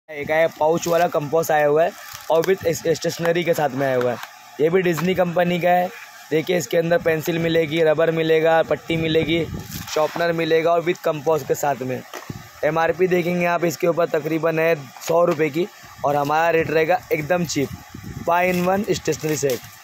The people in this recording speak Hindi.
एक आया पाउच वाला कंपोस आया हुआ है और विथ स्टेशनरी के साथ में आया हुआ है। ये भी डिज्नी कंपनी का है। देखिए इसके अंदर पेंसिल मिलेगी, रबर मिलेगा, पट्टी मिलेगी, शॉर्पनर मिलेगा और विथ कंपोस के साथ में। MRP देखेंगे आप इसके ऊपर तकरीबन है 100 रुपये की और हमारा रेट रहेगा एकदम चीप 5 in 1 स्टेशनरी सेट।